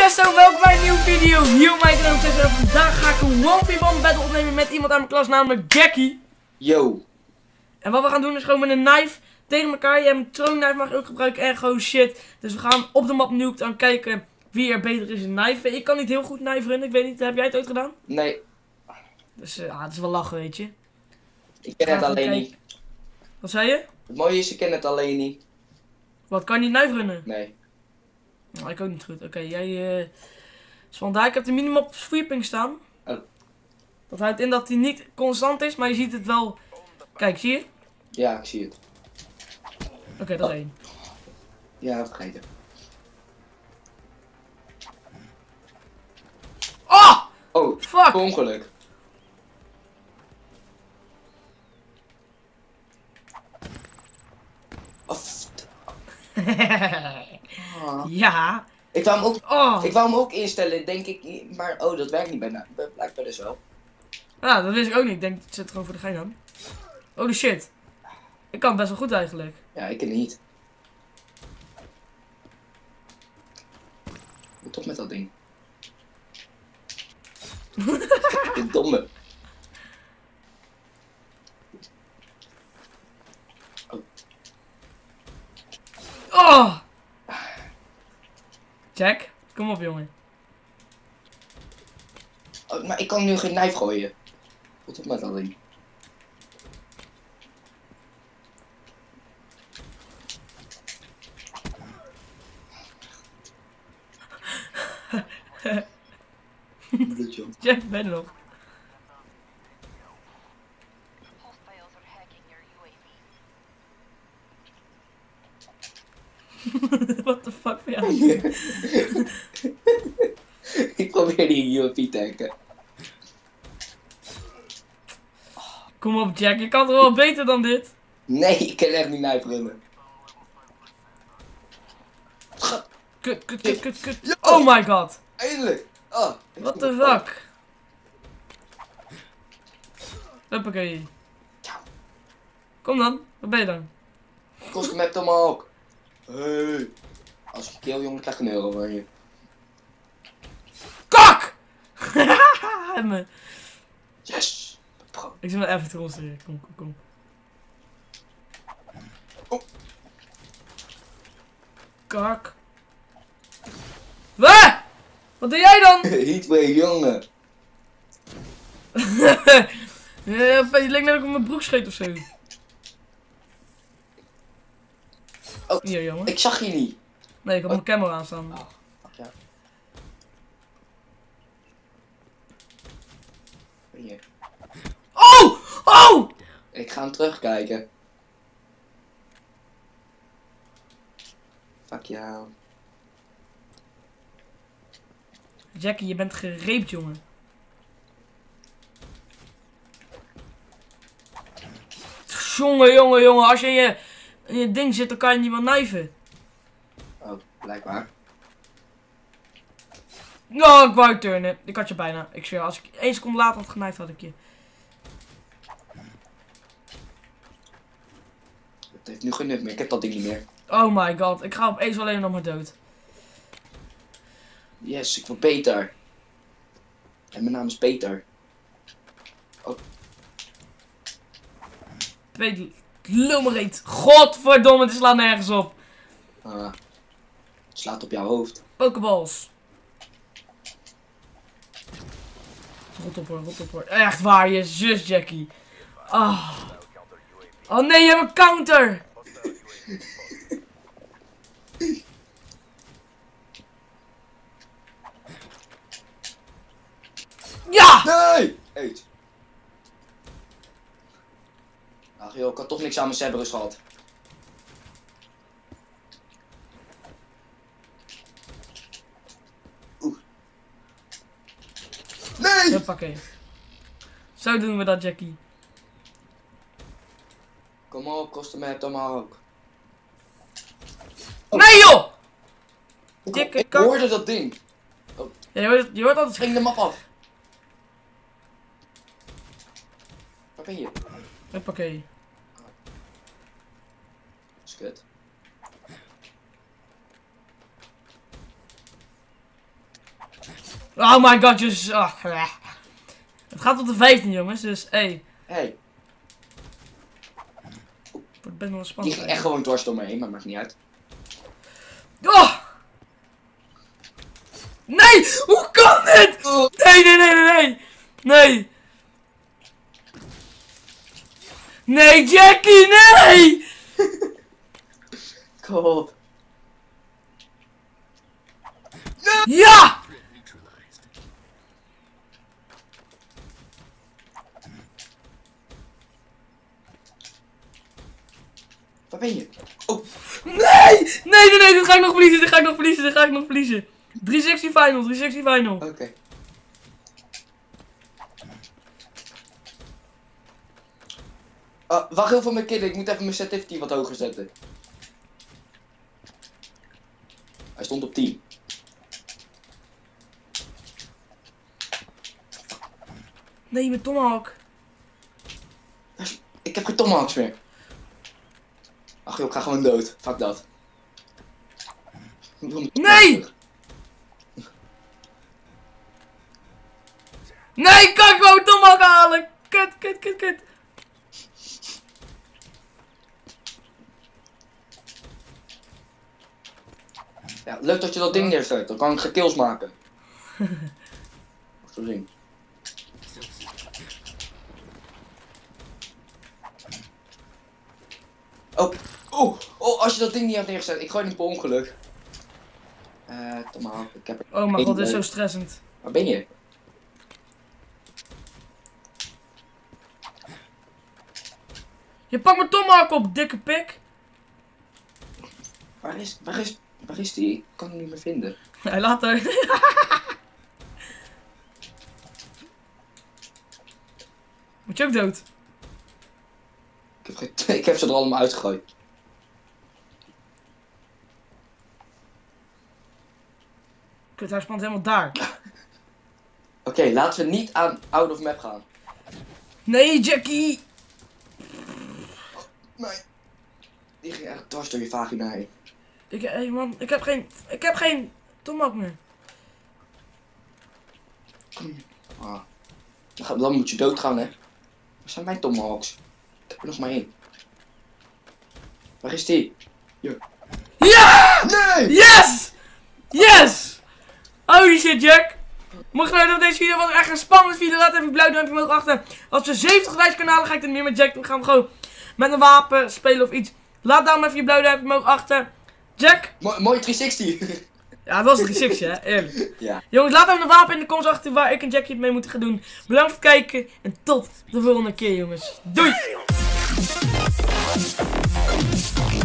Yes, zo, welkom bij een nieuwe video. Hier op mijn kanaal. Vandaag ga ik een 1v1 battle opnemen met iemand aan mijn klas, namelijk Jackie. Yo. En wat we gaan doen is gewoon met een knife tegen elkaar. Je hebt een throwing knife, mag je ook gebruiken en gewoon shit. Dus we gaan op de map Nuke dan kijken wie er beter is in knife. Ik kan niet heel goed knife runnen, ik weet niet, heb jij het ooit gedaan? Nee. Dus het is wel lachen, weet je. Ik ken het alleen niet. Wat zei je? Het mooie is, ik ken het alleen niet. Wat, kan je niet knife runnen? Nee. Nou, ik ook niet goed. Oké, jij... Dus vandaar, ik heb de minimum op sweeping staan. Oh. Dat houdt in dat hij niet constant is, maar je ziet het wel. Kijk, zie je? Ja, ik zie het. Oké, dat is één. Ja, vergeten. Oh! Oh, Fuck! per ongeluk. Oh, Ja. ik wou hem ook, Oh! ik wou hem ook instellen, denk ik. Maar oh, dat werkt niet bijna. Blijkbaar dus wel. Ah, dat wist ik ook niet. Ik denk, het zit gewoon voor de gein aan. Holy shit. Ik kan het best wel goed eigenlijk. Ja, ik ken het niet. Moet toch met dat ding. Dit domme. Oh! Jack, kom op jongen. Oh, maar ik kan nu geen knife gooien. Wat op met dat ding. Jack, ben je nog? What the fuck ben jij? Ik probeer die UMP te hacken. Kom op Jack, je kan toch wel beter dan dit? Nee, ik kan echt niet knife runnen. Kut. Oh my god. Eindelijk! Oh, What the fuck? Hoppakee. Kom dan, wat ben je dan? Kost hem hem ook. Hey. Als je kill, jongen, krijg ik €1 van je. Kak! Me. Yes! Bro. Ik zit maar even te concentreren. Kom. Oh. Kak. Waar? Wat doe jij dan? Heatwave, jongen. Het lijkt net op mijn broek scheet ofzo. Oh, Hier jongen. ik zag je niet. Nee, ik had mijn camera aanstaan. Oh, fuck ja. Hier. Oh! Oh! Ik ga hem terugkijken. Fuck jou. Jackie, je bent gereept jongen. Jongen, als je in je ding zit, dan kan je niet meer knijven. Oh, blijkbaar. Oh, ik wou turnen. Ik had je bijna. Ik zweer, als ik 1 seconde later had geknijfd, had ik je. Het heeft nu geen nut meer, ik heb dat ding niet meer. Oh my god, ik ga opeens alleen nog maar dood. Yes, ik word Peter. En mijn naam is Peter. Oh. Twee lummerreet. Godverdomme, het slaat nergens op. Slaat op jouw hoofd. Pokeballs. Rot op hoor. Echt waar, je zus Jackie. Oh nee, je hebt een counter. Ja! Nee! Eet. Ach joh, ik had toch niks aan mijn Cerberus gehad. Oeh. Nee! Hoppakee. Zo doen we dat, Jackie. Kom op, kost hem het allemaal ook. Nee joh! Ik hoorde dat ding. Ja, je hoort altijd... Spring de map af. Waar ben je? Hoppakee. Dat is kut. Oh my god, just... Het gaat tot de 15 jongens, dus hey. Hey, Wordt best wel die spannend. ging echt gewoon dwars door me heen, maar maakt niet uit. Oh! Nee! Hoe kan dit? Nee, nee, nee, nee, nee! Nee! Nee, Jackie, nee! God. Ja! Waar ben je? Oh, Nee! Nee, nee, nee, dit ga ik nog verliezen, dit ga ik nog verliezen, dit ga ik nog verliezen. 360 final, 360 final. oké. Wacht heel veel met killen, ik moet even mijn sensitivity wat hoger zetten. Hij stond op 10. Nee, met Tomahawk. Ik heb geen tomahawks meer. Ach joh, ik ga gewoon dood. Fuck dat. Nee! Nee, kan ik gewoon Tomahawk halen? Kut, kut, kut, kut. Ja, leuk dat je dat ding neerzet, dan kan ik geen kills maken. Zo zien. Oh, als je dat ding niet had neergezet, ik gooi hem per ongeluk. Tomahawk, ik heb er... Oh mijn god, dit is zo stressend. Waar ben je? Je pakt mijn Tomahawk op, dikke pik. Waar is die? Ik kan hem niet meer vinden. Hij laat er. Moet je ook dood? Ik heb ze er allemaal uitgegooid. Kut, hij spant helemaal daar. Oké, laten we niet aan out of map gaan. Nee, Jackie! Nee. Die ging echt dwars door je vagina heen. Hey man, ik heb geen Tomahawk meer. Ah. Dan moet je doodgaan, hè. Waar zijn mijn tomahawks? Ik heb er nog maar één. Waar is die? Hier. Ja! Nee! Yes! Yes! Holy shit, Jack! Mocht je nou dat deze video was echt een spannende video, laat even een blauw duimpje omhoog achter. Als we 70 likes kunnen halen, ga ik het meer met Jack doen. Gaan we gewoon met een wapen spelen of iets. Laat daarom even je blauw duimpje omhoog achter. Jack! Mooi 360. Ja, dat was een 360, hè? Eerlijk. Ja. Jongens, laat even een wapen in de comments achter waar ik en Jackie het mee moeten gaan doen. Bedankt voor het kijken en tot de volgende keer, jongens. Doei!